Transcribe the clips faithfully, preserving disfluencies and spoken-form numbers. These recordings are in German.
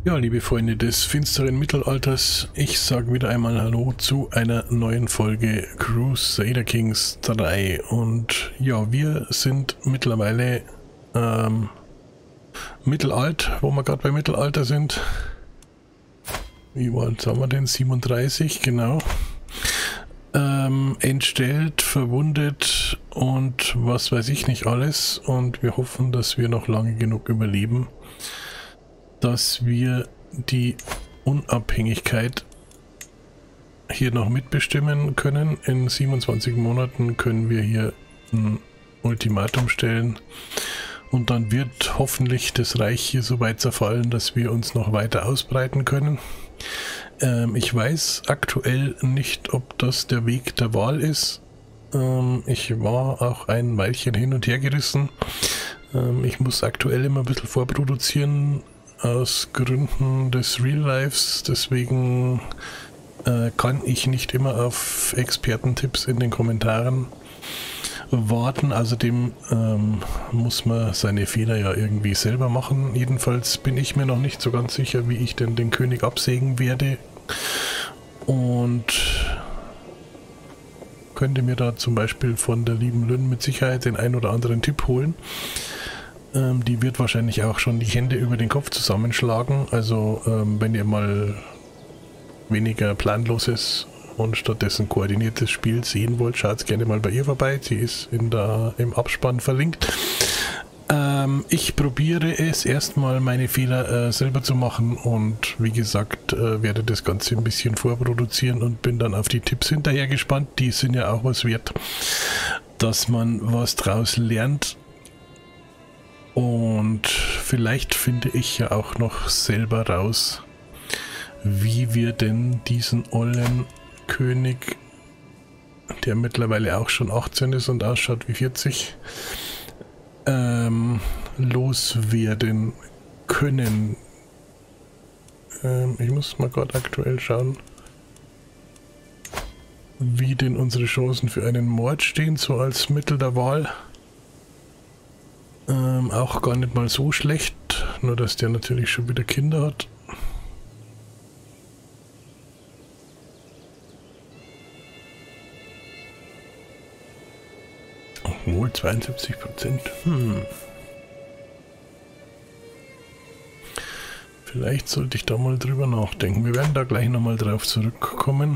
Ja, liebe Freunde des finsteren Mittelalters, ich sage wieder einmal Hallo zu einer neuen Folge Crusader Kings drei. Und ja, wir sind mittlerweile ähm, mittelalt, wo wir gerade bei Mittelalter sind. Wie weit haben wir denn? siebenunddreißig, genau. Ähm, entstellt, verwundet und was weiß ich nicht alles. Und wir hoffen, dass wir noch lange genug überleben, dass wir die Unabhängigkeit hier noch mitbestimmen können. In siebenundzwanzig Monaten können wir hier ein Ultimatum stellen und dann wird hoffentlich das Reich hier so weit zerfallen, dass wir uns noch weiter ausbreiten können. Ähm, ich weiß aktuell nicht, ob das der Weg der Wahl ist. Ähm, ich war auch ein Weilchen hin und her gerissen. Ähm, ich muss aktuell immer ein bisschen vorproduzieren, aus Gründen des Real Lives, deswegen äh, kann ich nicht immer auf Expertentipps in den Kommentaren warten. Außerdem ähm, muss man seine Fehler ja irgendwie selber machen. Jedenfalls bin ich mir noch nicht so ganz sicher, wie ich denn den König absägen werde und könnte mir da zum Beispiel von der lieben Lynn mit Sicherheit den ein oder anderen Tipp holen. Ähm, die wird wahrscheinlich auch schon die Hände über den Kopf zusammenschlagen. Also ähm, wenn ihr mal weniger planloses und stattdessen koordiniertes Spiel sehen wollt, schaut gerne mal bei ihr vorbei. Sie ist in der, im Abspann verlinkt. Ähm, ich probiere es erstmal, meine Fehler äh, selber zu machen und wie gesagt, äh, werde das Ganze ein bisschen vorproduzieren und bin dann auf die Tipps hinterher gespannt. Die sind ja auch was wert, dass man was draus lernt. Und vielleicht finde ich ja auch noch selber raus, wie wir denn diesen ollen König, der mittlerweile auch schon achtzehn ist und ausschaut wie vierzig, ähm, loswerden können. Ähm, ich muss mal gerade aktuell schauen, wie denn unsere Chancen für einen Mord stehen, so als Mittel der Wahl. Ähm, auch gar nicht mal so schlecht, nur dass der natürlich schon wieder Kinder hat. Obwohl zweiundsiebzig Prozent. Hm. Vielleicht sollte ich da mal drüber nachdenken. Wir werden da gleich nochmal drauf zurückkommen.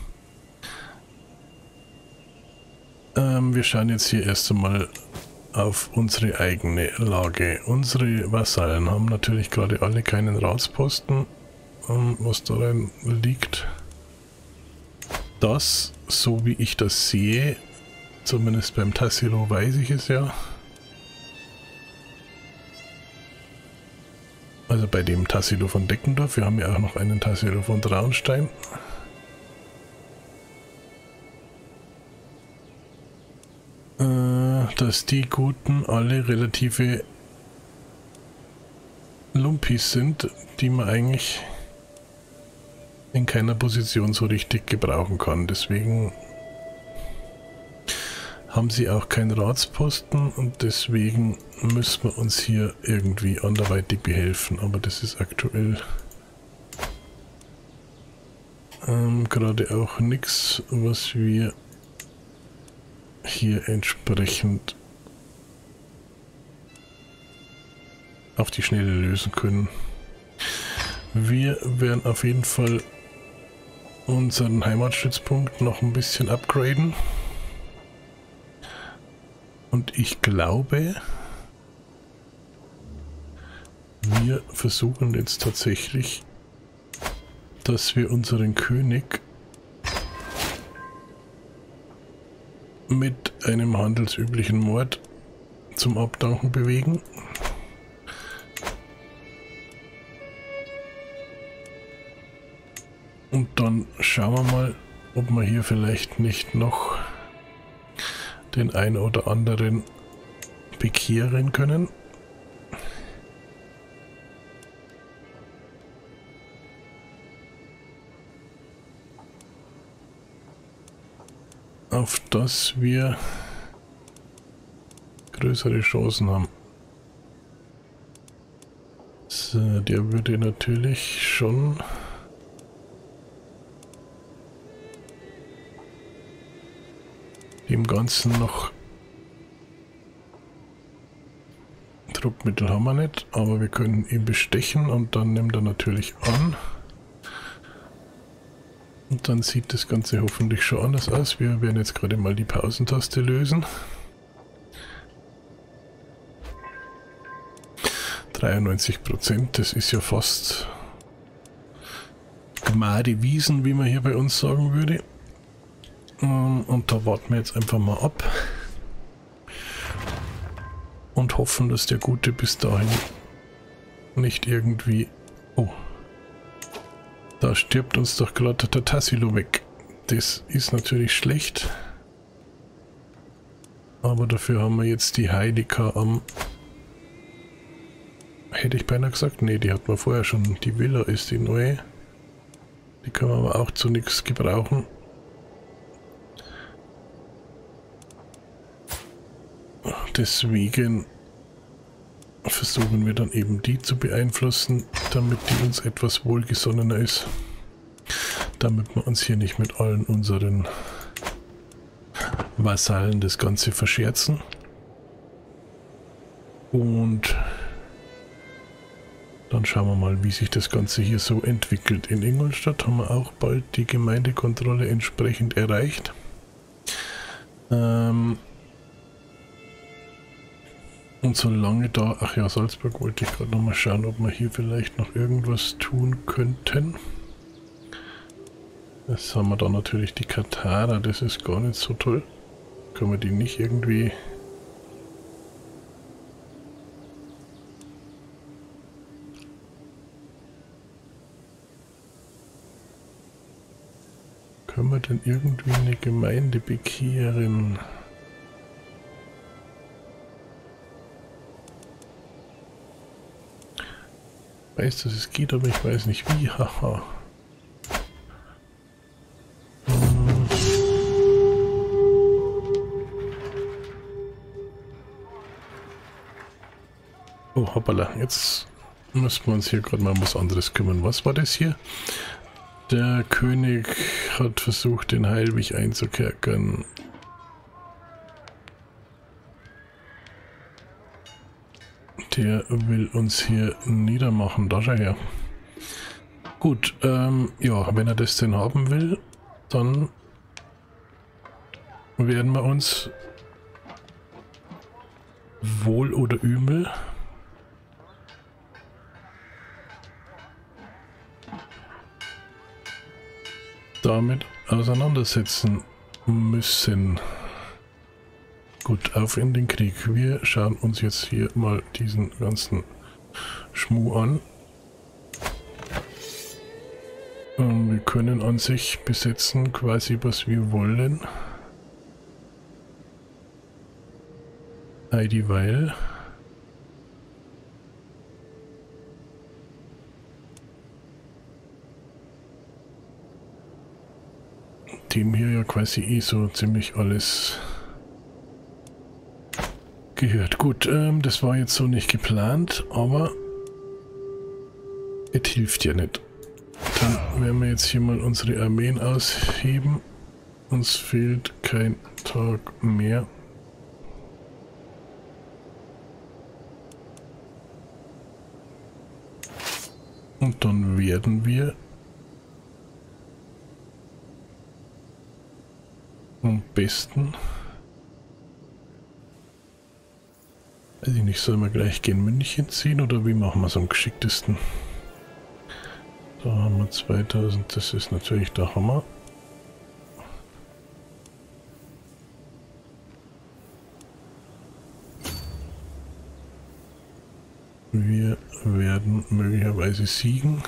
Ähm, wir schauen jetzt hier erst einmal auf unsere eigene Lage. Unsere Vasallen haben natürlich gerade alle keinen Ratsposten, was darin liegt, dass, so wie ich das sehe, zumindest beim Tassilo weiß ich es ja, also bei dem Tassilo von Deckendorf, wir haben ja auch noch einen Tassilo von Traunstein, dass die Guten alle relative Lumpis sind, die man eigentlich in keiner Position so richtig gebrauchen kann. Deswegen haben sie auch keinen Ratsposten und deswegen müssen wir uns hier irgendwie anderweitig behelfen. Aber das ist aktuell ähm, gerade auch nichts, was wir hier entsprechend auf die Schnelle lösen können. Wir werden auf jeden Fall unseren Heimatstützpunkt noch ein bisschen upgraden. Und ich glaube, wir versuchen jetzt tatsächlich, dass wir unseren König mit einem handelsüblichen Mord zum Abdanken bewegen. Und dann schauen wir mal, ob wir hier vielleicht nicht noch den ein oder anderen bekehren können. Auf dass wir größere Chancen haben. So, der würde natürlich schon dem Ganzen noch Druckmittel haben wir nicht, aber wir können ihn bestechen und dann nimmt er natürlich an. Und dann sieht das Ganze hoffentlich schon anders aus. Wir werden jetzt gerade mal die Pausentaste lösen. dreiundneunzig Prozent, das ist ja fast Gmade Wiesen, wie man hier bei uns sagen würde. Und da warten wir jetzt einfach mal ab. Und hoffen, dass der Gute bis dahin nicht irgendwie... Oh, da stirbt uns doch gerade der Tassilo weg. Das ist natürlich schlecht. Aber dafür haben wir jetzt die Heidika am... Hätte ich beinahe gesagt, nee, die hat man vorher schon. Die Villa ist die neue. Die können wir aber auch zu nichts gebrauchen. Deswegen versuchen wir dann eben die zu beeinflussen, damit die uns etwas wohlgesonnener ist. Damit wir uns hier nicht mit allen unseren Vasallen das Ganze verscherzen. Und dann schauen wir mal, wie sich das Ganze hier so entwickelt. In Ingolstadt haben wir auch bald die Gemeindekontrolle entsprechend erreicht. Ähm Und solange da, ach ja, Salzburg wollte ich gerade noch mal schauen, ob wir hier vielleicht noch irgendwas tun könnten. Jetzt haben wir da natürlich die Katharer, das ist gar nicht so toll. Können wir die nicht irgendwie... Können wir denn irgendwie eine Gemeinde bekehren? Ich weiß, dass es geht, aber ich weiß nicht wie. Haha. Hm. Oh, hoppala. Jetzt müssen wir uns hier gerade mal um was anderes kümmern. Was war das hier? Der König hat versucht, den Heilwig einzukerkern. Der will uns hier niedermachen, da schau her. Gut, ähm, ja, wenn er das denn haben will, dann werden wir uns wohl oder übel damit auseinandersetzen müssen. Gut, auf in den Krieg. Wir schauen uns jetzt hier mal diesen ganzen Schmuh an. Und wir können an sich besetzen, quasi was wir wollen. Dieweil. Dem hier ja quasi eh so ziemlich alles gehört. Gut, ähm, das war jetzt so nicht geplant, aber es hilft ja nicht. Dann werden wir jetzt hier mal unsere Armeen ausheben. Uns fehlt kein Tag mehr. Und dann werden wir am besten, weiß ich nicht, sollen wir gleich gegen München ziehen oder wie machen wir es am geschicktesten? Da haben wir zweitausend, das ist natürlich der Hammer. Wir werden möglicherweise siegen.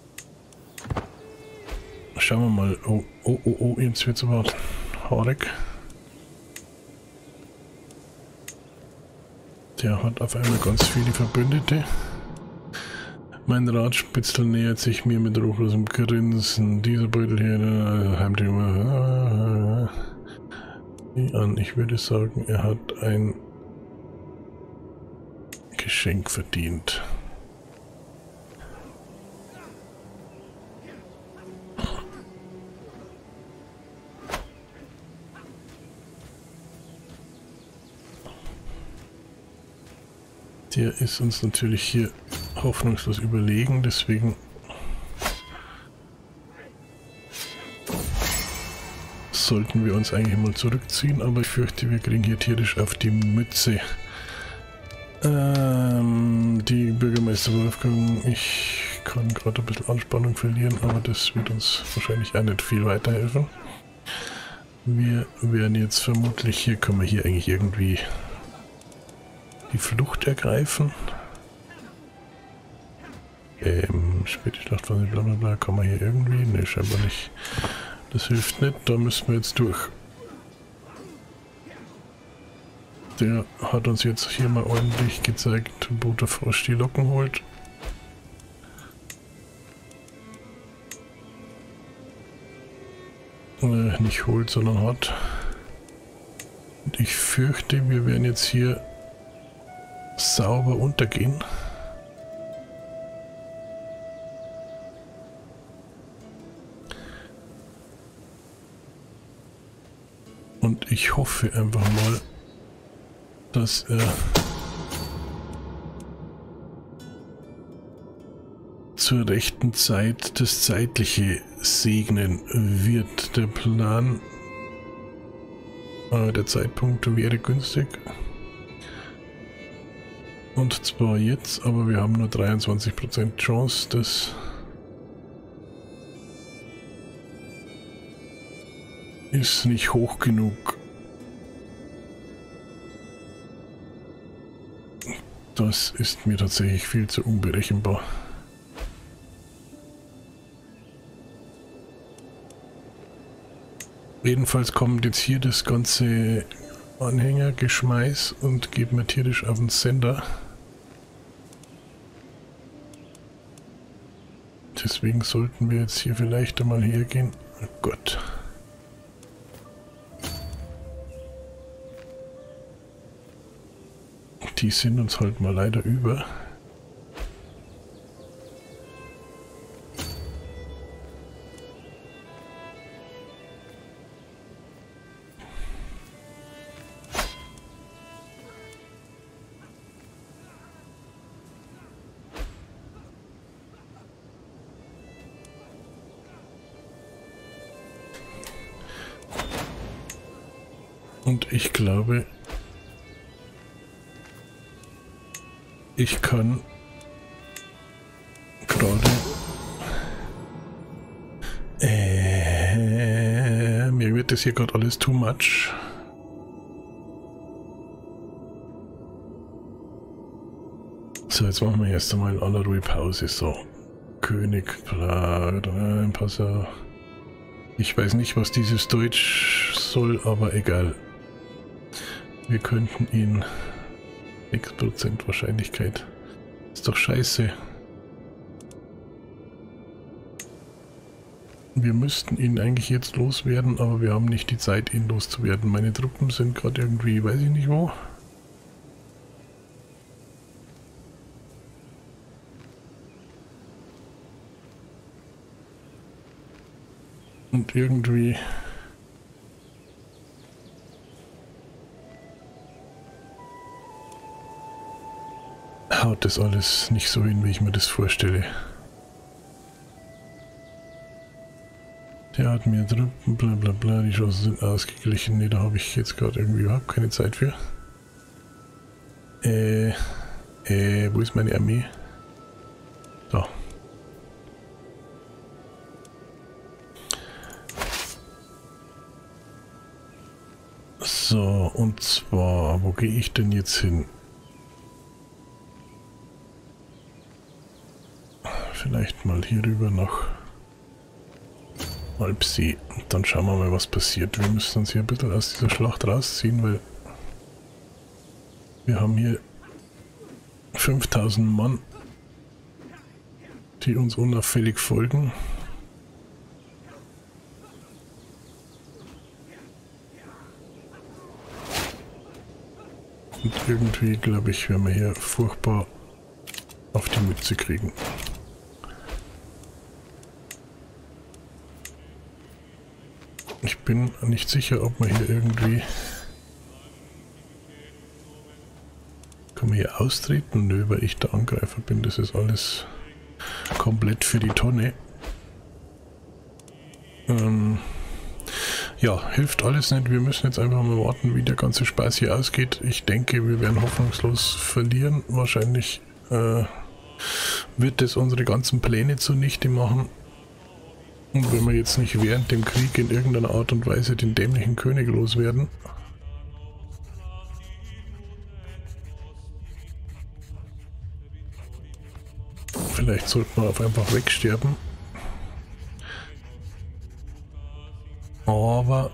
Schauen wir mal. Oh, oh, oh, oh, jetzt wird es aber haarig. Der hat auf einmal ganz viele Verbündete. Mein Radspitzel nähert sich mir mit ruchlosem Grinsen. Dieser Beutel hier heimt immer an. Ich würde sagen, er hat ein Geschenk verdient. Der ist uns natürlich hier hoffnungslos überlegen, deswegen sollten wir uns eigentlich mal zurückziehen, aber ich fürchte, wir kriegen hier tierisch auf die Mütze. Ähm, die Bürgermeister Wolfgang, ich kann gerade ein bisschen Anspannung verlieren, aber das wird uns wahrscheinlich auch nicht viel weiterhelfen. Wir werden jetzt vermutlich, hier können wir hier eigentlich irgendwie die Flucht ergreifen. Ähm, späte Schlachtphase, bla bla bla, kann man hier irgendwie? Ne, scheinbar nicht. Das hilft nicht, da müssen wir jetzt durch. Der hat uns jetzt hier mal ordentlich gezeigt, wo der Frosch die Locken holt. Äh, nicht holt, sondern hat. Und ich fürchte, wir werden jetzt hier sauber untergehen. Und ich hoffe einfach mal, dass er zur rechten Zeit das Zeitliche segnen wird. Der Plan, äh, der Zeitpunkt wäre günstig. Und zwar jetzt, aber wir haben nur dreiundzwanzig Prozent Chance, das ist nicht hoch genug. Das ist mir tatsächlich viel zu unberechenbar. Jedenfalls kommt jetzt hier das ganze Anhängergeschmeiß und geht mir tierisch auf den Sender. Deswegen sollten wir jetzt hier vielleicht einmal hergehen. Oh Gott. Die sind uns halt mal leider über. Und ich glaube, ich kann gerade äh, mir wird das hier gerade alles too much. So, jetzt machen wir erst einmal eine Ruhe Pause. So, König, bla, pass auf. Ich weiß nicht, was dieses Deutsch soll, aber egal. Wir könnten ihn sechs Prozent Wahrscheinlichkeit. Ist doch scheiße. Wir müssten ihn eigentlich jetzt loswerden, aber wir haben nicht die Zeit, ihn loszuwerden. Meine Truppen sind gerade irgendwie, weiß ich nicht wo. Und irgendwie haut das alles nicht so hin, wie ich mir das vorstelle. Der hat mir Truppen, bla bla bla, die Chancen sind ausgeglichen. Ne, da habe ich jetzt gerade irgendwie überhaupt keine Zeit für. Äh, äh, wo ist meine Armee? Da. So, und zwar, wo gehe ich denn jetzt hin? Vielleicht mal hier rüber nach Alpsee. Und dann schauen wir mal, was passiert. Wir müssen uns hier ein bisschen aus dieser Schlacht rausziehen, weil wir haben hier fünftausend Mann, die uns unauffällig folgen. Und irgendwie, glaube ich, werden wir hier furchtbar auf die Mütze kriegen. Ich bin nicht sicher, ob man hier irgendwie Kann man hier austreten? Nö, weil ich der Angreifer bin. Das ist alles komplett für die Tonne. Ähm, ja, hilft alles nicht. Wir müssen jetzt einfach mal warten, wie der ganze Spaß hier ausgeht. Ich denke, wir werden hoffnungslos verlieren. Wahrscheinlich äh, wird das unsere ganzen Pläne zunichte machen. Und wenn wir jetzt nicht während dem Krieg in irgendeiner Art und Weise den dämlichen König loswerden. Vielleicht sollten wir auf einfach wegsterben. Aber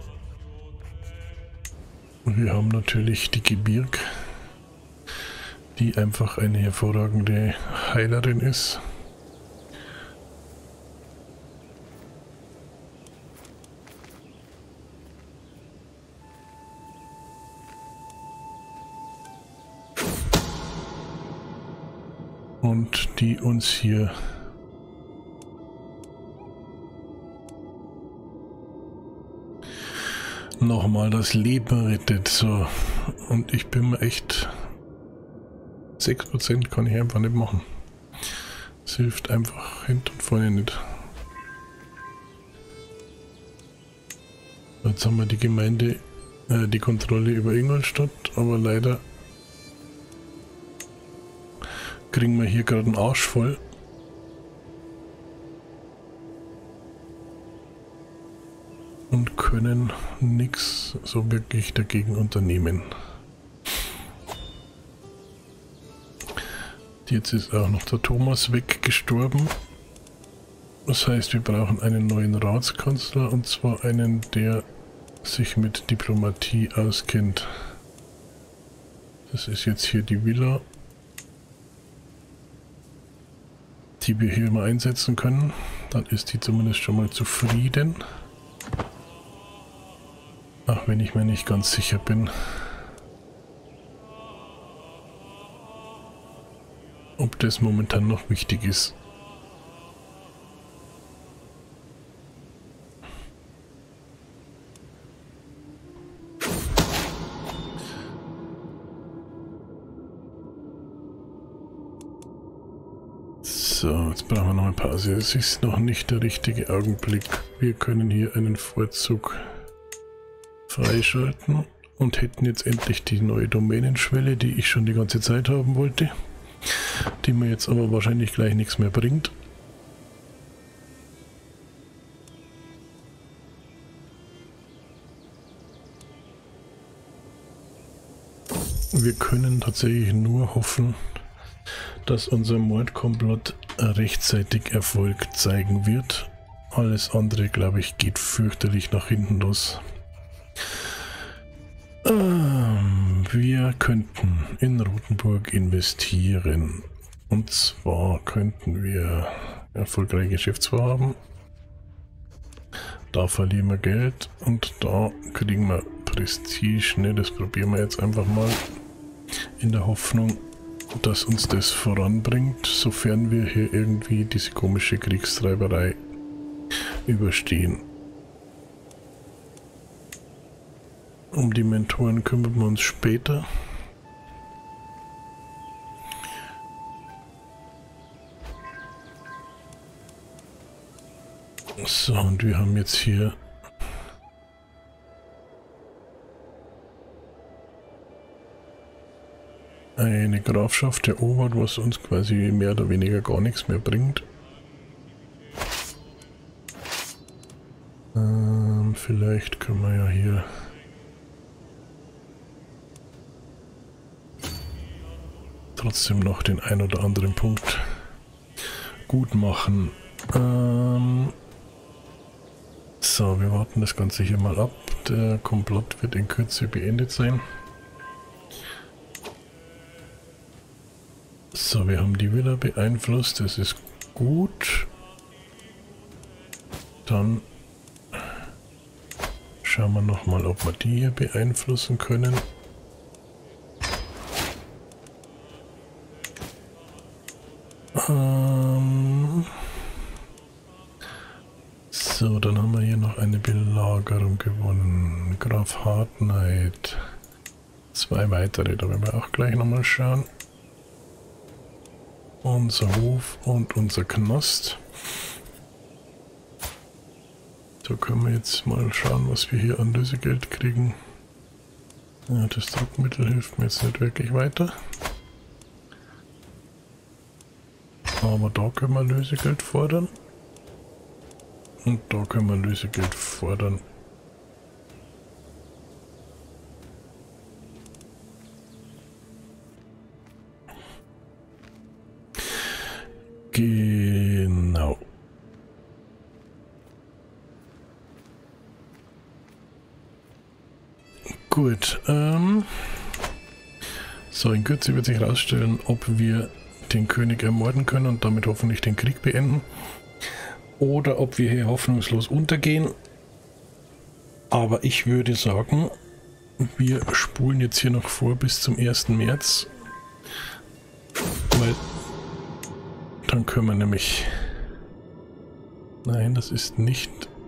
wir haben natürlich die Gebirg, die einfach eine hervorragende Heilerin ist. Und die uns hier nochmal das Leben rettet. So, und ich bin mir echt... sechs Prozent kann ich einfach nicht machen. Es hilft einfach hinten und vorne nicht. Jetzt haben wir die Gemeinde, äh, die Kontrolle über Ingolstadt, aber leider kriegen wir hier gerade einen Arsch voll. Und können nichts so wirklich dagegen unternehmen. Jetzt ist auch noch der Thomas weggestorben. Das heißt, wir brauchen einen neuen Ratskanzler, und zwar einen, der sich mit Diplomatie auskennt. Das ist jetzt hier die Villa, die wir hier mal einsetzen können. Dann ist die zumindest schon mal zufrieden. Ach, wenn ich mir nicht ganz sicher bin, ob das momentan noch wichtig ist. So, jetzt brauchen wir noch eine Pause. Es ist noch nicht der richtige Augenblick. Wir können hier einen Vorzug freischalten und hätten jetzt endlich die neue Domänenschwelle, die ich schon die ganze Zeit haben wollte, die mir jetzt aber wahrscheinlich gleich nichts mehr bringt. Wir können tatsächlich nur hoffen, dass unser Mordkomplott rechtzeitig Erfolg zeigen wird. Alles andere, glaube ich, geht fürchterlich nach hinten los. Ähm, wir könnten in Rothenburg investieren. Und zwar könnten wir erfolgreiche Geschäftsvorhaben. Da verlieren wir Geld und da kriegen wir Prestige. Ne, das probieren wir jetzt einfach mal in der Hoffnung, dass uns das voranbringt, sofern wir hier irgendwie diese komische Kriegstreiberei überstehen. Um die Mentoren kümmern wir uns später. So, und wir haben jetzt hier eine Grafschaft erobert, was uns quasi mehr oder weniger gar nichts mehr bringt. Ähm, vielleicht können wir ja hier trotzdem noch den ein oder anderen Punkt gut machen. Ähm, so, wir warten das Ganze hier mal ab. Der Komplott wird in Kürze beendet sein. So, wir haben die Villa beeinflusst, das ist gut. Dann schauen wir nochmal, ob wir die hier beeinflussen können. Ähm so, dann haben wir hier noch eine Belagerung gewonnen. Graf Hartneid. Zwei weitere, da werden wir auch gleich nochmal schauen. unser Hof und unser Knast. Da können wir jetzt mal schauen, was wir hier an Lösegeld kriegen. Ja, das Druckmittel hilft mir jetzt nicht wirklich weiter. Aber da können wir Lösegeld fordern. Und da können wir Lösegeld fordern. Genau. Gut. Ähm so, in Kürze wird sich herausstellen, ob wir den König ermorden können und damit hoffentlich den Krieg beenden. Oder ob wir hier hoffnungslos untergehen. Aber ich würde sagen, wir spulen jetzt hier noch vor bis zum ersten März. Weil dann können wir nämlich... Nein, das ist nicht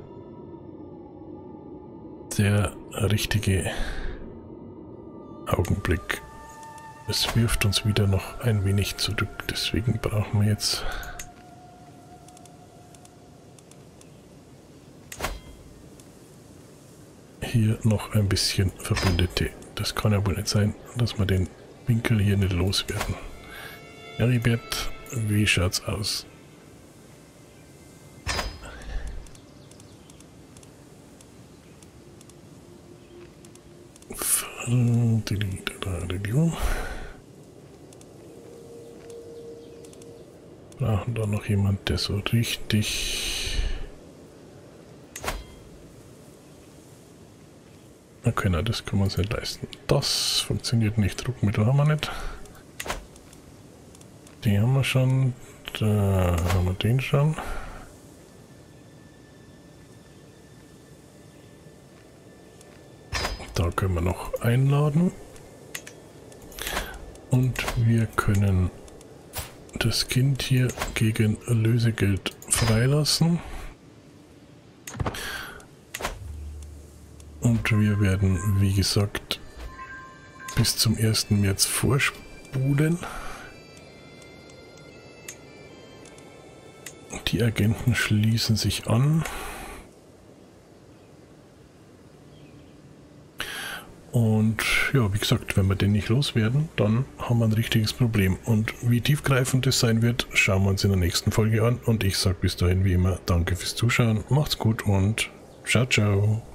der richtige Augenblick. Es wirft uns wieder noch ein wenig zurück. Deswegen brauchen wir jetzt... hier noch ein bisschen Verbündete. Das kann ja wohl nicht sein, dass wir den Winkel hier nicht loswerden. Heribert, wie schaut's aus? Brauchen da noch jemand, der so richtig... Okay, na, das können wir uns nicht leisten. Das funktioniert nicht. Druckmittel haben wir nicht. Die haben wir schon. Da haben wir den schon. Da können wir noch einladen. Und wir können das Kind hier gegen Lösegeld freilassen. Und wir werden, wie gesagt, bis zum ersten März vorspulen. Die Agenten schließen sich an. Und ja, wie gesagt, wenn wir den nicht loswerden, dann haben wir ein richtiges Problem. Und wie tiefgreifend das sein wird, schauen wir uns in der nächsten Folge an. Und ich sage bis dahin wie immer, danke fürs Zuschauen, macht's gut und ciao, ciao.